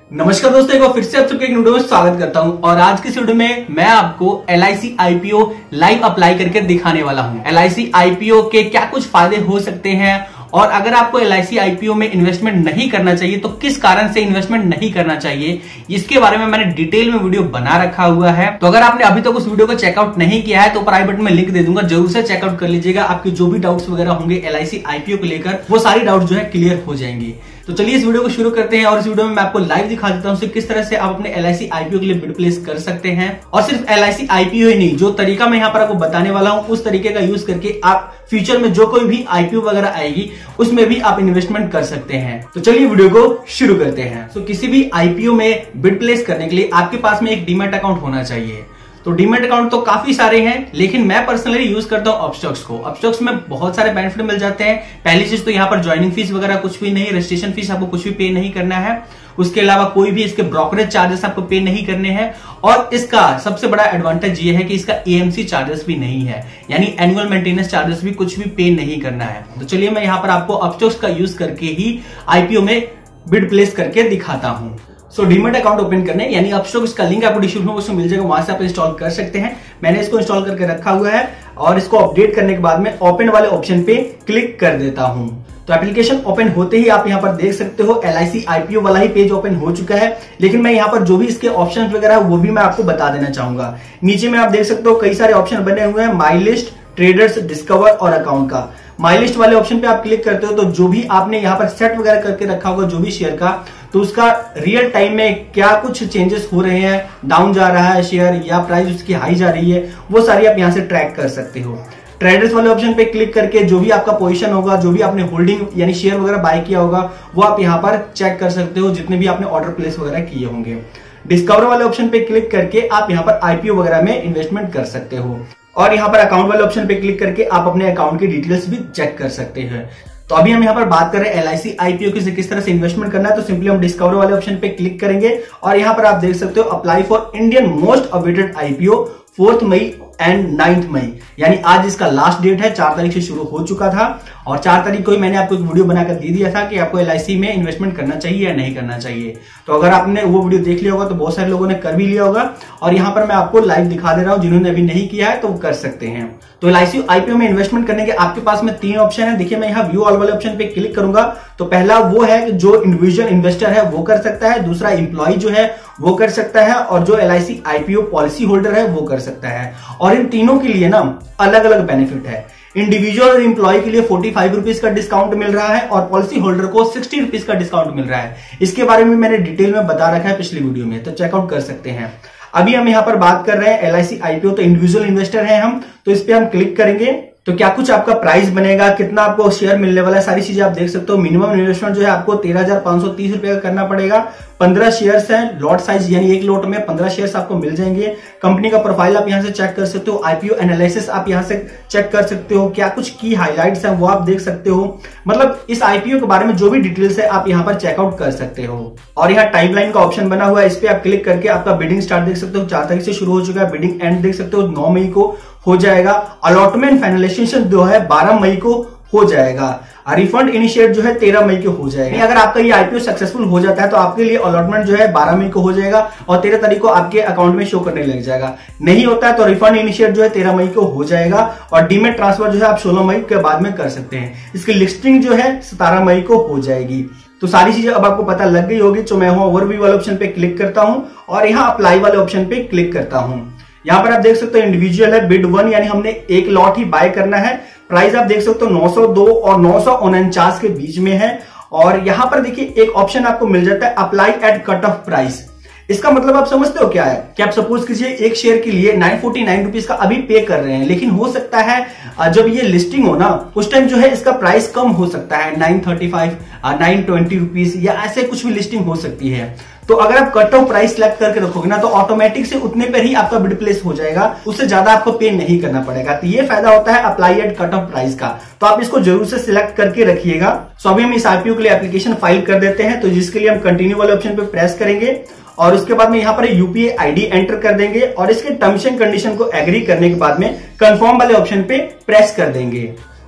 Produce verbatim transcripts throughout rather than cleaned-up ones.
नमस्कार दोस्तों, एक बार फिर से आप सबके एक वीडियो में स्वागत करता हूं। और आज की वीडियो में मैं आपको L I C I P O live apply करके दिखाने वाला हूं। L I C I P ओ के क्या कुछ फायदे हो सकते हैं और अगर आपको L I C I P ओ में इन्वेस्टमेंट नहीं करना चाहिए तो किस कारण से इन्वेस्टमेंट नहीं करना चाहिए, इसके बारे में मैंने डिटेल में वीडियो बना रखा हुआ है। तो अगर आपने अभी तक उस वीडियो को चेकआउट नहीं किया है तो ऊपर आई बटन में लिंक दे दूंगा, जरूर से चेकआउट कर लीजिएगा। आपके जो भी डाउट्स वगैरह होंगे L I C I P ओ को लेकर वो सारी डाउट जो है क्लियर हो जाएंगे। तो चलिए इस वीडियो को शुरू करते हैं और इस वीडियो में मैं आपको लाइव दिखा देता हूं किस तरह से आप अपने L I C I P ओ के लिए बिड प्लेस कर सकते हैं। और सिर्फ L I C I P ओ ही नहीं, जो तरीका मैं यहाँ पर आपको बताने वाला हूं उस तरीके का यूज करके आप फ्यूचर में जो कोई भी आई पी ओ वगैरह आएगी उसमें भी आप इन्वेस्टमेंट कर सकते हैं। तो चलिए वीडियो को शुरू करते हैं। तो किसी भी आई पी ओ में बिड प्लेस करने के लिए आपके पास में एक डीमैट अकाउंट होना चाहिए। तो डीमैट अकाउंट तो काफी सारे हैं, लेकिन मैं पर्सनली यूज करता हूं अपस्टॉक्स को। अपस्टॉक्स में बहुत सारे बेनिफिट मिल जाते हैं। पहली चीज तो यहाँ पर ज्वाइनिंग फीस वगैरह कुछ भी नहीं, रजिस्ट्रेशन फीस आपको कुछ भी पे नहीं करना है। उसके अलावा कोई भी इसके ब्रोकरेज चार्जेस आपको पे नहीं करने हैं। और इसका सबसे बड़ा एडवांटेज ये है कि इसका ए एम सी चार्जेस भी नहीं है, यानी एनुअल मेंटेनेंस चार्जेस भी कुछ भी पे नहीं करना है। तो चलिए मैं यहाँ पर आपको अपस्टॉक्स का यूज करके ही आई पी ओ में बिड प्लेस करके दिखाता हूं। सो डीमैट अकाउंट ओपन करने, यानी अपस्टॉक्स का लिंक आपको डिस्क्रिप्शन बॉक्स में मिल जाएगा, वहां से आप इंस्टॉल कर सकते हैं। मैंने इसको इंस्टॉल करके रखा हुआ है और इसको अपडेट करने के बाद में ओपन वाले ऑप्शन पे क्लिक कर देता हूं। तो एप्लीकेशन ओपन होते ही आप यहां पर देख सकते हो L I C I P ओ वाला ही पेज ओपन हो चुका है, लेकिन मैं यहां पर जो भी इसके ऑप्शंस वगैरह वो भी मैं आपको बता देना चाहूंगा। नीचे में आप देख सकते हो कई सारे ऑप्शन बने हुए हैं, माई लिस्ट, ट्रेडर्स, डिस्कवर और अकाउंट का। माई लिस्ट वाले ऑप्शन पे आप क्लिक करते हो तो जो भी आपने यहाँ पर सेट वगैरह करके रखा होगा जो भी शेयर का, तो उसका रियल टाइम में क्या कुछ चेंजेस हो रहे हैं, डाउन जा रहा है शेयर या प्राइस उसकी हाई जा रही है, वो सारी आप यहाँ से ट्रैक कर सकते हो। ट्रेडर्स वाले ऑप्शन पे क्लिक करके जो भी आपका पोजीशन होगा, जो भी आपने होल्डिंग यानी शेयर वगैरह बाय किया होगा, वो आप यहाँ पर चेक कर सकते हो, जितने भी आपने ऑर्डर प्लेस वगैरह किए होंगे। डिस्कवर वाले ऑप्शन पे क्लिक करके आप यहाँ पर आई पी ओ वगैरह में इन्वेस्टमेंट कर सकते हो। और यहाँ पर अकाउंट वाले ऑप्शन पे क्लिक करके आप अपने अकाउंट की डिटेल्स भी चेक कर सकते हैं। तो अभी हम यहाँ पर बात कर रहे हैं L I C I P ओ की किस तरह से इन्वेस्टमेंट करना है। तो सिंपली हम डिस्कवर वाले ऑप्शन पे क्लिक करेंगे और यहाँ पर आप देख सकते हो apply for Indian most awaited I P O fourth May and ninth May, यानी आज इसका लास्ट डेट है। चार तारीख से शुरू हो चुका था और चार तारीख को ही मैंने आपको एक वीडियो बनाकर दे दिया था कि आपको एल आई सी में इन्वेस्टमेंट करना चाहिए या नहीं करना चाहिए। तो अगर आपने वो वीडियो देख लिया होगा तो बहुत सारे लोगों ने कर भी लिया होगा और यहाँ पर मैं आपको लाइव दिखा दे रहा हूँ। जिन्होंने अभी नहीं किया है तो वो कर सकते हैं। तो L I C I P ओ में इन्वेस्टमेंट करने के आपके पास में तीन ऑप्शन है। देखिए मैं यहाँ व्यू ऑल वाले ऑप्शन पे क्लिक करूंगा तो पहला वो है कि जो इंडिविजुअल इन्वेस्टर है वो कर सकता है, दूसरा इंप्लॉय जो है वो कर सकता है और जो L I C I P O policy holder है वो कर सकता है। और इन तीनों के लिए ना अलग अलग बेनिफिट है। इंडिविजुअल और इंप्लॉय के लिए फोर्टी फाइव रुपीज का डिस्काउंट मिल रहा है और पॉलिसी होल्डर को सिक्सटी रुपीज का डिस्काउंट मिल रहा है। इसके बारे में मैंने डिटेल में बता रखा है पिछली वीडियो में, तो चेकआउट कर सकते हैं। अभी हम यहाँ पर बात कर रहे हैं L I C I P ओ, तो इंडिविजुअल इन्वेस्टर है हम, तो इस पे हम क्लिक करेंगे तो क्या कुछ आपका प्राइस बनेगा, कितना आपको शेयर मिलने वाला है, सारी चीजें आप देख सकते हो। मिनिमम इन्वेस्टमेंट जो है आपको तेरह हजार पांच सौ तीस रुपए का करना पड़ेगा। पंद्रह शेयर्स हैं, लॉट साइज यानी एक लॉट में पंद्रह शेयर्स आपको मिल जाएंगे। कंपनी का प्रोफाइल आप यहां से चेक कर सकते हो, आई पी ओ एनालिसिस आप यहां से चेक कर सकते हो, क्या कुछ की हाइलाइट्स हैं वो आप देख सकते हो। मतलब इस आई पी ओ के बारे में जो भी डिटेल्स है आप यहाँ पर चेकआउट कर सकते हो। और यहाँ टाइमलाइन का ऑप्शन बना हुआ है, इस पे आप क्लिक करके आपका बिडिंग स्टार्ट देख सकते हो, चार तारीख से शुरू हो चुका है। बिडिंग एंड देख सकते हो नौ मई को हो जाएगा। अलॉटमेंट फाइनलाइजेशन जो है बारह मई को हो जाएगा। रिफंड इनिशिएट जो है तेरह मई को हो जाएगा। अगर आपका ये आई पी ओ सक्सेसफुल हो जाता है तो आपके लिए अलॉटमेंट जो है बारह मई को हो जाएगा और तेरह तारीख को आपके अकाउंट में शो करने लग जाएगा। नहीं होता है तो रिफंड इनिशिएट जो है तेरह मई को हो जाएगा और डीमैट ट्रांसफर जो है आप सोलह मई के बाद में कर सकते हैं। इसकी लिस्टिंग जो है सतारह मई को हो जाएगी। तो सारी चीजें अब आपको पता लग गई होगी। तो मैं ओवरव्यू वाले ऑप्शन पे क्लिक करता हूं और यहाँ अप्लाई वाले ऑप्शन पे क्लिक करता हूं। यहाँ पर आप देख सकते हो इंडिविजुअल है, बिड वन यानी हमने एक लॉट ही बाय करना है। प्राइस आप देख सकते हो नौ सौ दो और नौ सौ उनचास के बीच में है। और यहाँ पर देखिए एक ऑप्शन आपको मिल जाता है apply at cut off price. इसका मतलब आप समझते हो क्या है कि आप सपोज कीजिए एक शेयर के लिए नाइन फोर्टी नाइन रुपीज का अभी पे कर रहे हैं, लेकिन हो सकता है जब ये लिस्टिंग हो ना उस टाइम जो है इसका प्राइस कम हो सकता है, nine thirty five nine twenty rupees या ऐसे कुछ भी लिस्टिंग हो सकती है। तो अगर आप कट ऑफ प्राइस सिलेक्ट करके रखोगे ना तो ऑटोमेटिक से उतने पर ही आपका बिड प्लेस हो जाएगा, उससे ज्यादा आपको पे नहीं करना पड़ेगा। तो ये फायदा होता है apply at cut off price का, तो आप इसको जरूर से सिलेक्ट करके रखिएगा। सो अभी हम इस आई पी ओ के लिए एप्लीकेशन फाइल कर देते हैं, तो जिसके लिए हम कंटिन्यू वाले ऑप्शन पे प्रेस करेंगे और उसके बाद में यहाँ पर U P I I D enter कर देंगे और इसके टर्म्स एंड कंडीशन को एग्री करने के बाद में कंफर्म वाले ऑप्शन पे प्रेस कर देंगे।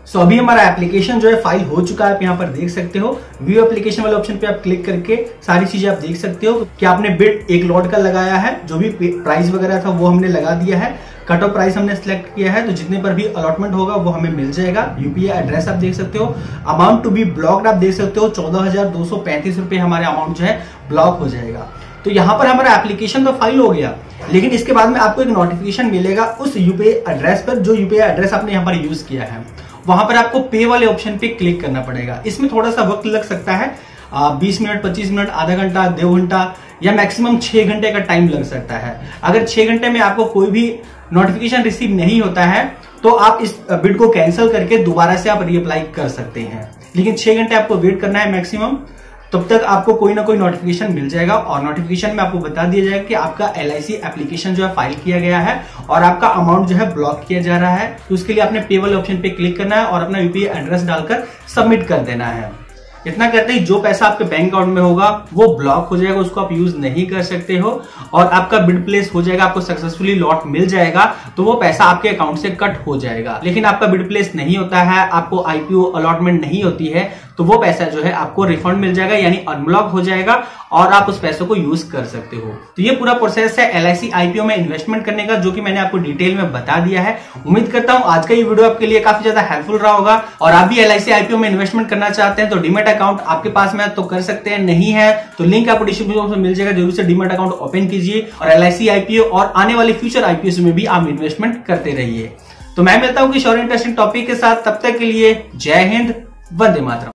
सो so, अभी हमारा एप्लीकेशन जो है फाइल हो चुका है, आप यहाँ पर देख सकते हो। व्यू एप्लीकेशन वाले ऑप्शन पे आप क्लिक करके सारी चीजें आप देख सकते हो कि आपने बिड एक लॉट का लगाया है, जो भी प्राइस वगैरह था वो हमने लगा दिया है, कट ऑफ प्राइस हमने सिलेक्ट किया है, तो जितने पर भी अलॉटमेंट होगा वो हमें मिल जाएगा। यूपीआई एड्रेस आप देख सकते हो, अमाउंट टू बी ब्लॉक्ड आप देख सकते हो, चौदह हजार दो सौ पैंतीस रुपए हमारे अमाउंट जो है ब्लॉक हो जाएगा। तो यहाँ पर हमारा एप्लीकेशन तो फाइल हो गया, लेकिन इसके बाद में आपको एक नोटिफिकेशन मिलेगा उस यूपीआई एड्रेस पर जो यूपीआई एड्रेस आपने यहाँ पर यूज किया है। वहां पर आपको पे वाले ऑप्शन पे क्लिक करना पड़ेगा। इसमें थोड़ा सा वक्त लग सकता है, बीस मिनट, पच्चीस मिनट, आधा घंटा, दो घंटा या मैक्सिमम छह घंटे का टाइम लग सकता है। अगर छह घंटे में आपको कोई भी नोटिफिकेशन रिसीव नहीं होता है तो आप इस बिड को कैंसिल करके दोबारा से आप रीअप्लाई कर सकते हैं, लेकिन छह घंटे आपको वेट करना है मैक्सिमम। तब तक आपको कोई ना कोई नोटिफिकेशन मिल जाएगा और नोटिफिकेशन में आपको बता दिया जाएगा कि आपका एलआईसी एप्लीकेशन जो है फाइल किया गया है और आपका अमाउंट जो है ब्लॉक किया जा रहा है। तो उसके लिए आपने पे वाले ऑप्शन पे क्लिक करना है और अपना यूपीआई एड्रेस डालकर सबमिट कर देना है। इतना करते ही जो पैसा आपके बैंक अकाउंट में होगा वो ब्लॉक हो जाएगा, उसको आप यूज नहीं कर सकते हो और आपका बिड प्लेस हो जाएगा, आपको सक्सेसफुली लॉट मिल जाएगा, तो वो पैसा आपके अकाउंट से कट हो जाएगा। लेकिन आपका बिड प्लेस नहीं होता है, आपको आईपीओ अलॉटमेंट नहीं होती है, तो वो पैसा जो है आपको रिफंड मिल जाएगा, यानी अनब्लॉक हो जाएगा और आप उस पैसों को यूज कर सकते हो। तो ये पूरा प्रोसेस है एलआईसी आईपीओ में इन्वेस्टमेंट करने का, जो कि मैंने आपको डिटेल में बता दिया है। उम्मीद करता हूं आज का ये वीडियो आपके लिए काफी ज्यादा हेल्पफुल रहा होगा और आप भी एलआईसी आईपीओ में इन्वेस्टमेंट करना चाहते हैं तो डीमैट अकाउंट आपके पास में तो कर सकते हैं, नहीं है तो लिंक आपको डिस्क्रिप्शन बॉक्स में मिल जाएगा, जरूर से डीमैट अकाउंट ओपन कीजिए और एलआईसी आईपीओ और आने वाले फ्यूचर आईपीओ में भी आप इन्वेस्टमेंट करते रहिए। तो मैं मिलता हूं किसी और इंटरेस्टिंग टॉपिक के साथ, तब तक के लिए जय हिंद, वंदे मातरम।